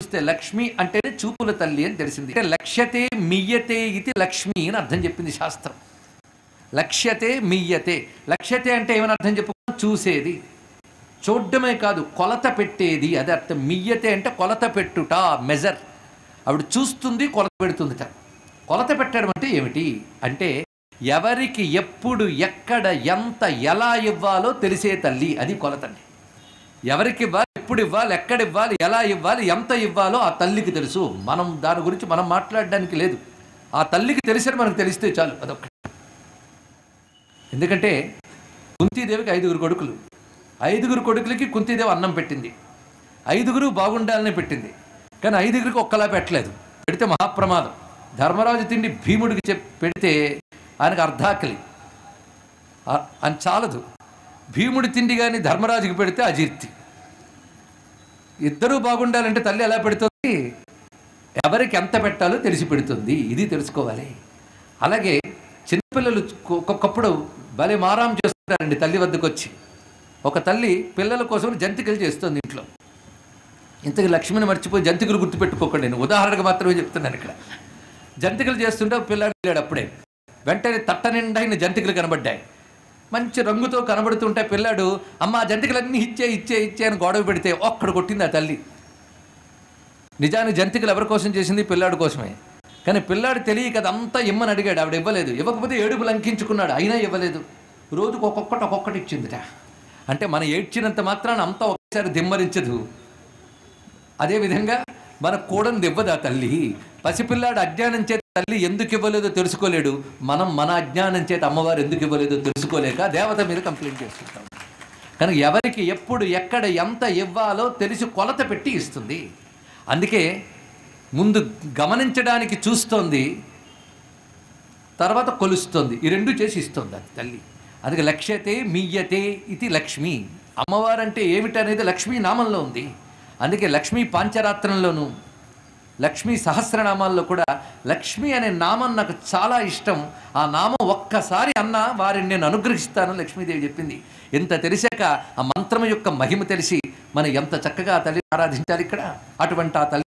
చూస్తే లక్ష్మి అంటేనే చూపుల తల్లి అని తెలిసింది. అంటే లక్ష్యతే మియ్యతే ఇది లక్ష్మి అని అర్థం చెప్పింది శాస్త్రం. లక్ష్యతే మియ్యతే, లక్ష్యతే అంటే ఏమని అర్థం చెప్పుకున్నాం? చూసేది, చూడడమే కాదు కొలత పెట్టేది, అదే అర్థం. మియ్యతే అంటే కొలత పెట్టుట, మెజర్. ఆవిడ చూస్తుంది, కొలత పెడుతుందిట. కొలత పెట్టడం అంటే ఏమిటి అంటే ఎవరికి ఎప్పుడు ఎక్కడ ఎంత ఎలా ఇవ్వాలో తెలిసే తల్లి, అది కొలతండి. ఎవరికి ఇవ్వాలి, ఎప్పుడు ఇవ్వాలి, ఎక్కడ ఇవ్వాలి, ఎలా ఇవ్వాలి, ఎంత ఇవ్వాలో ఆ తల్లికి తెలుసు. మనం దాని గురించి మనం మాట్లాడడానికి లేదు, ఆ తల్లికి తెలిసని మనకు తెలిస్తే చాలు. అదొక్కటి. ఎందుకంటే కుంతీదేవికి 5 కొడుకులు, 5 కొడుకులకి కుంతీదేవి అన్నం పెట్టింది, 5 బాగుండాలని పెట్టింది. కానీ 5 ఒక్కలా పెట్టలేదు, పెడితే మహాప్రమాదం. ధర్మరాజు తిండి భీముడికి పెడితే ఆయనకు అర్ధాకలి అని చాలదు, భీముడి తిండి కానీ ధర్మరాజుకి పెడితే అజీర్తి. ఇద్దరూ బాగుండాలంటే తల్లి ఎలా పెడుతుంది? ఎవరికి ఎంత పెట్టాలో తెలిసి పెడుతుంది, ఇది తెలుసుకోవాలి. అలాగే చిన్నపిల్లలు ఒక్కొక్కప్పుడు భలే మారాం చేస్తుంటారండి తల్లి వద్దకు వచ్చి. ఒక తల్లి పిల్లల కోసం జంతికలు చేస్తుంది ఇంట్లో. ఇంతకు లక్ష్మిని మర్చిపోయి జంతికలు గుర్తుపెట్టుకోకండి, నేను ఉదాహరణకు మాత్రమే చెప్తున్నాను. ఇక్కడ జంతికలు చేస్తుంటే పిల్లాడు వెళ్ళాడు, అప్పుడే వెంటనే తట్ట నిండా జంతికలు కనబడ్డాయి, మంచి రంగుతో కనబడుతుంటే పిల్లాడు అమ్మ జంతికలన్నీ ఇచ్చే ఇచ్చే ఇచ్చే అని గొడవ పెడితే ఒక్కడ కొట్టింది ఆ తల్లి. నిజానికి జంతికలు ఎవరి కోసం చేసింది? పిల్లాడు కోసమే. కానీ పిల్లాడు తెలియక అదంతా ఇమ్మని అడిగాడు, ఆవిడ ఇవ్వలేదు. ఇవ్వకపోతే ఏడుపులు అంకించుకున్నాడు, అయినా ఇవ్వలేదు. రోజుకు ఒక్కొక్కటి ఇచ్చిందిట. అంటే మనం ఏడ్చినంత మాత్రాన అంతా ఒక్కసారి దిమ్మరించదు. అదేవిధంగా మనకు కూడని ఇవ్వదు ఆ తల్లి. పసిపిల్లాడు అజ్ఞానం చేత తల్లి ఎందుకు ఇవ్వలేదో తెలుసుకోలేడు, మనం మన అజ్ఞానం చేత అమ్మవారు ఎందుకు ఇవ్వలేదో తెలుసుకోలేక దేవత మీద కంప్లైంట్ చేస్తుంటాం. కనుక ఎవరికి ఎప్పుడు ఎక్కడ ఎంత ఇవ్వాలో తెలిసి కొలత పెట్టి ఇస్తుంది. అందుకే ముందు గమనించడానికి చూస్తోంది, తర్వాత కొలుస్తోంది, ఈ రెండు చేసి ఇస్తుంది అది తల్లి. అందుకే లక్ష్యతే మియ్యతే ఇది లక్ష్మి. అమ్మవారంటే ఏమిటనేది లక్ష్మీ నామంలో ఉంది. అందుకే లక్ష్మీ పాంచరాత్రంలోనూ లక్ష్మీ సహస్రనామాల్లో కూడా లక్ష్మి అనే నామం నాకు చాలా ఇష్టం. ఆ నామం ఒక్కసారి అన్నా వారిని నేను అనుగ్రహిస్తానని లక్ష్మీదేవి చెప్పింది. ఎంత తెలిసాక ఆ మంత్రం యొక్క మహిమ తెలిసి మనం ఎంత చక్కగా ఆ తల్లిని ఆరాధించాలి ఇక్కడ. అటువంటి ఆ తల్లి